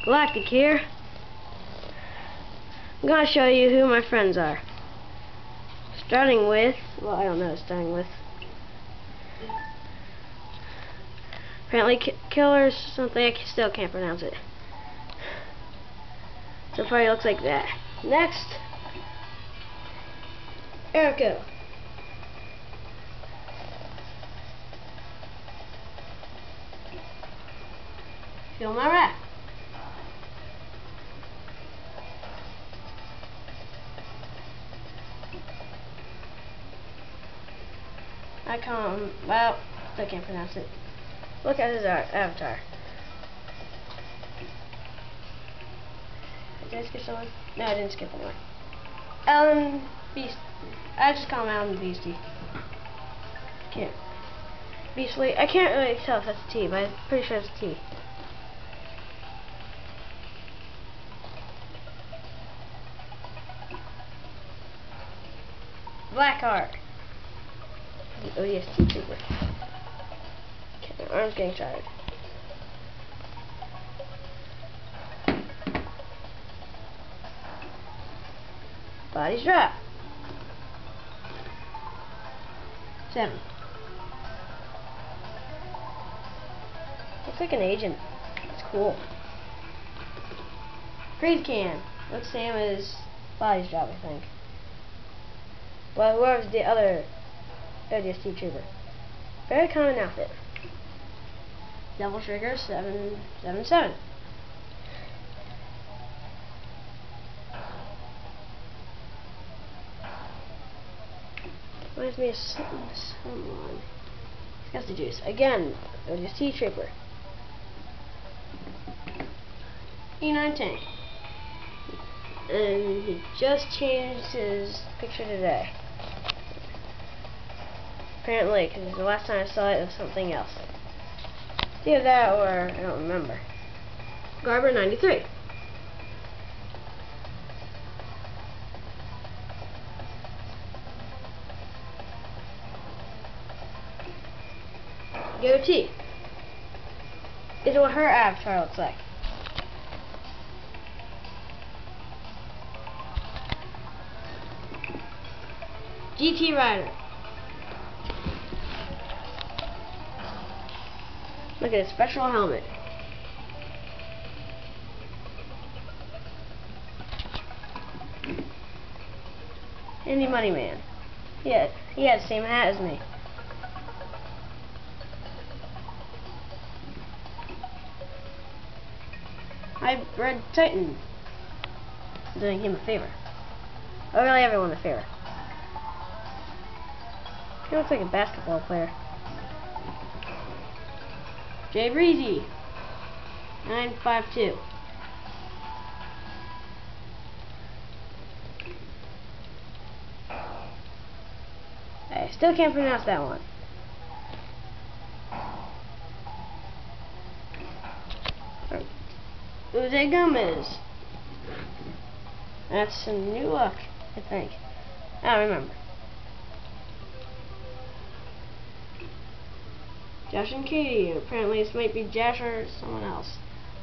Galactic here. I'm gonna show you who my friends are. Starting with, well, I don't know, starting with. Apparently Killer's something, I still can't pronounce it. So far he looks like that. Next, Erico. Feel my rat. I call him, well, I can't pronounce it. Look at his avatar. Did I skip someone? No, I didn't skip anyone. Alan Beast. I just call him Alan Beastie. Can't. Beastly. I can't really tell if that's a T, but I'm pretty sure it's a T. Blackheart. The ODST trooper. Okay, my arm's getting tired. Body strap. 7. Looks like an agent. It's cool. Crazy can. Looks same as body strap, I think. Well, whoever's the other ODST trooper. Very common outfit. Devil Trigger 777. Reminds me of someone. That's the juice. Again, ODST trooper. E9 tank. And he just changed his picture today. Apparently, because the last time I saw it was something else. It's either that or I don't remember. Garber 93. Goatee. Is what her avatar looks like. GT Rider. Look at his special helmet. Indie Money Man. Yeah, he has the same hat as me. Hybrid Titan. Doing him a favor. Oh, really, everyone a favor. He looks like a basketball player. Jay Breezy. 952. I still can't pronounce that one. Uze Gomez. That's a new look, I think. I don't remember. Josh and Katie. Apparently this might be Josh or someone else.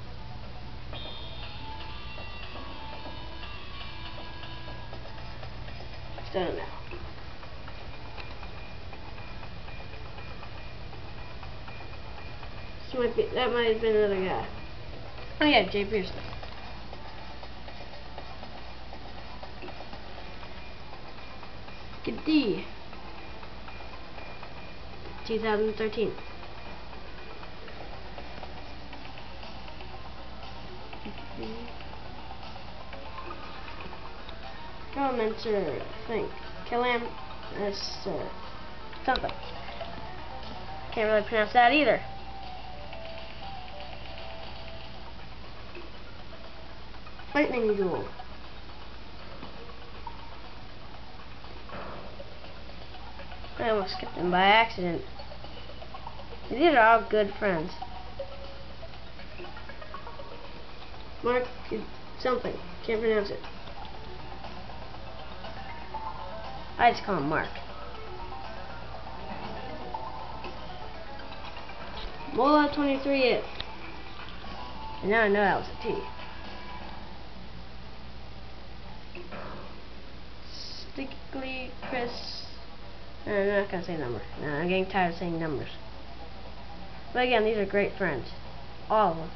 Still don't know. That might have been another guy. Oh yeah, Jay Pearson. Good D. 2013. Commenter, I think. Killam, something. Can't really pronounce that either. Lightning Jewel. I almost skipped him by accident. These are all good friends. Mark something. Can't pronounce it. I just call him Mark. Mola 23 it. And now I know that was a T. Stickly Chris. No, I'm not gonna say number. No, I'm getting tired of saying numbers. But again, these are great friends. All of them.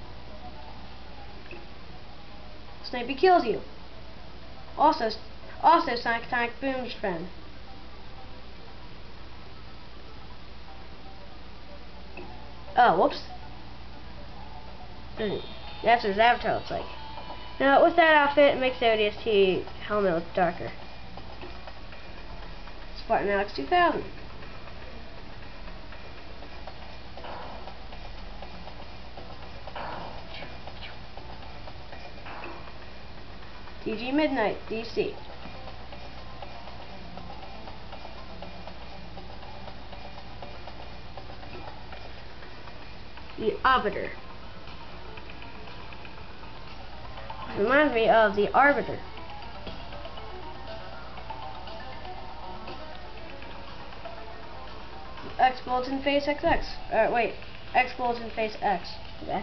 Snipey kills you. Also Sonic Boom's friend. Oh, whoops. That's what his avatar looks like. Now, with that outfit, it makes the ODST helmet look darker. Spartan Alex 2000. DG Midnight, DC. The Arbiter. Reminds me of the Arbiter. X Bulletin Face XX. Wait, X Bulletin Face X. Okay.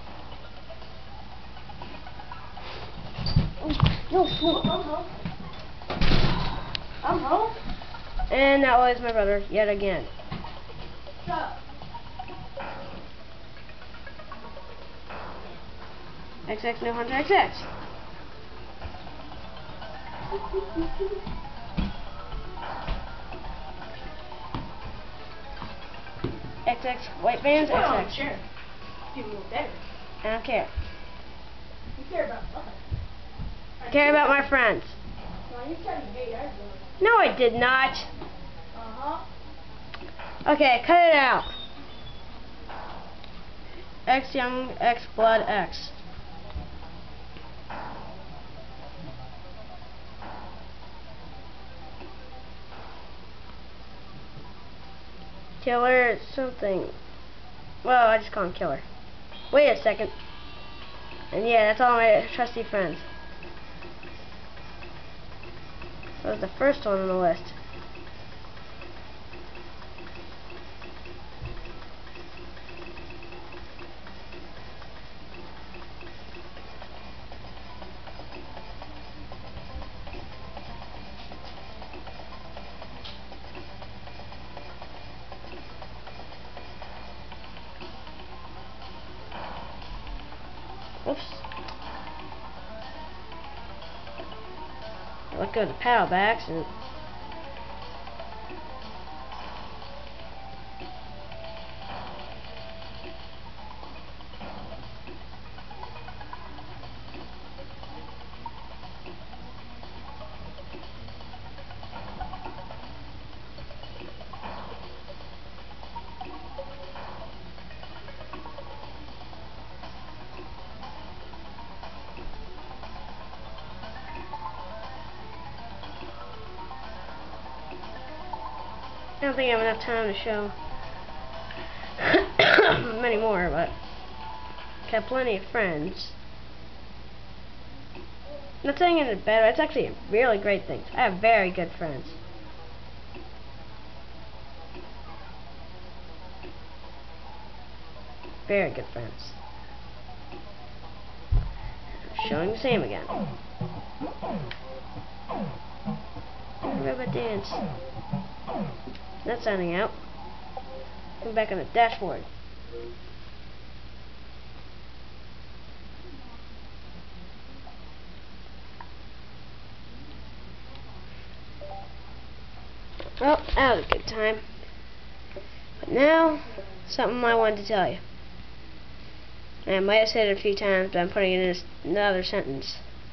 No, I'm home. I'm home. And that was my brother yet again. Shut up. XX No Hunter XX. XX White Vans XX. Sure. People look better. I don't care. You care about nothing. I care about my friends. Well, you said you hate everyone. No, I did not. Uh-huh. Okay, cut it out. X Young X Blood X. Killer something. Well, I just call him Killer. Wait a second. And yeah, that's all my trusty friends. That was the first one on the list. Oops. I let go of the paddle by accident. I don't think I have enough time to show many more, but I have plenty of friends. I'm not saying it's bad, it's actually a really great thing. I have very good friends. Very good friends. Showing the same again. Robot dance. Not signing out. Come back on the dashboard. Well, that was a good time. But now, something I wanted to tell you. And I might have said it a few times, but I'm putting it in another sentence.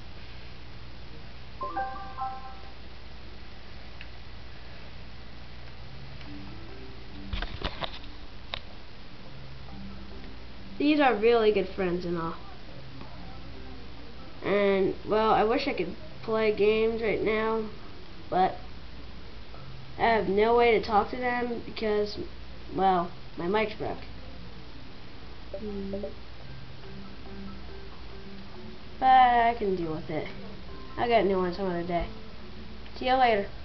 These are really good friends and all. And, well, I wish I could play games right now, but I have no way to talk to them because, well, my mic's broke. But I can deal with it. I'll get a new one some other day. See you later.